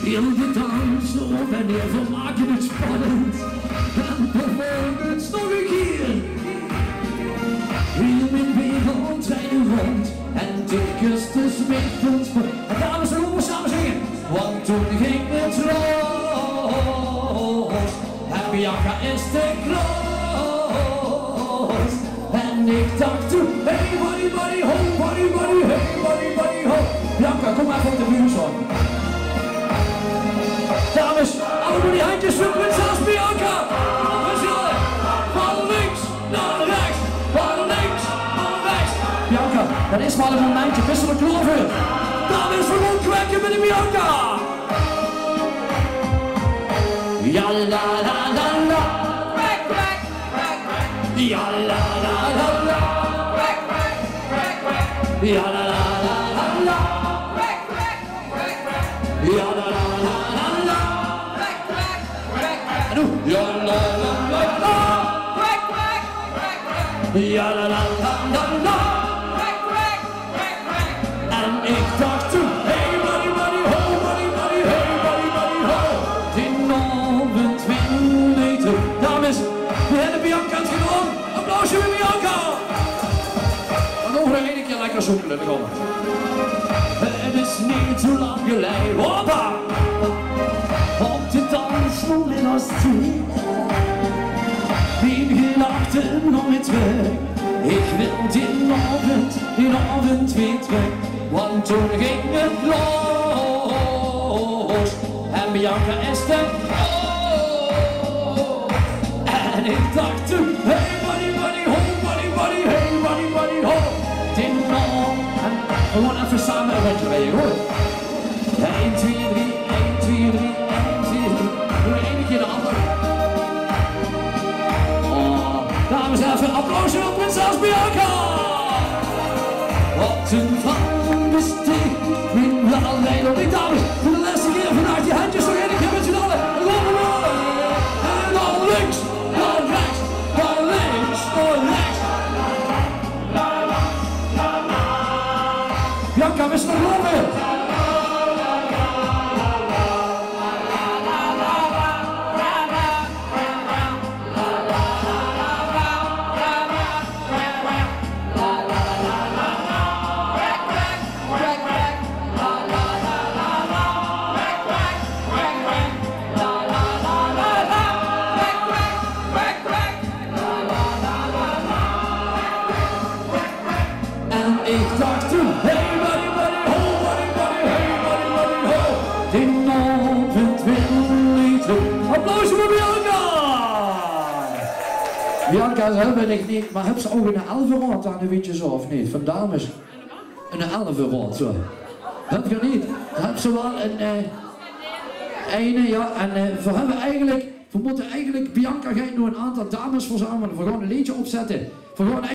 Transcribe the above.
Heel de dans op en neer, we maken het spannend. En vervolgens nog een keer. Heel mijn wereld rijden rond en tikjes de smeekpunt. En dames en heren, samen zingen. Want toen ging het los. En Bianca is te groot. En ik dacht toen, hey buddy buddy ho, buddy buddy, hey buddy buddy ho. Bianca, kom maar van de buurt zo. Dames, allemaal die handjes voor prinses Bianca. We zullen van links naar rechts, van links naar rechts. Bianca, dat is maar een momentje, wissel de kloven. Dames, we gaan kwekken met de Bianca. Ja la la la la. Kwek, kwek, kwek, kwek. Ja la la la la. Kwek, kwek, kwek, kwek. Ja la la la la la. Kwek, kwek, kwek, kwek. Ja la la la la la. Kwek, kwek, kwek, kwek. En nu. Ja la la la la. Kwek, kwek, kwek, kwek. Ja la la la la la. Kwek, kwek, kwek, kwek. En ik dacht toen, hey buddy buddy ho, buddy buddy, hey buddy buddy ho. Dames, we hebben Bianca het gedaan. Applausje voor Bianca. En nog een keer lekker zoekelen. Het is niet zo lang geleden. Hoppa! Op de dansvloer in ons team. Mijn gedachten nog niet weg. Ik wil die avond weer terug. Want toen ging het los. En Bianca is de en ik dacht toen, hey buddy buddy ho, buddy buddy, hey buddy buddy ho. Ding dong. En gewoon even samen een beetje mee hoor. 1, 2, 3, 1, 2, 3, 1, 2, 3. Doe één keer de andere. Oh, dames en heren, applausje voor prinses Bianca. Wat een fantastiek. Mijn alleen op die dames. Voor de laatste keer vandaag die handjes nog één keer met z'n allen. En dan links. Bianca, we staan lopen! En ik dacht toen, hey buddy buddy ho, buddy buddy, hey buddy buddy ho. Die avond wil niet terug. Applaus voor Bianca! Bianca, dat ben ik niet, maar heb ze ook een elfenrad aan, weet je zo of niet? Van dames. Een elfenrad zo. Heb je niet? Heb ze wel een ene, ja, en we hebben eigenlijk, we moeten eigenlijk, Bianca gaat nu een aantal dames verzamelen. We gaan een liedje opzetten. We gaan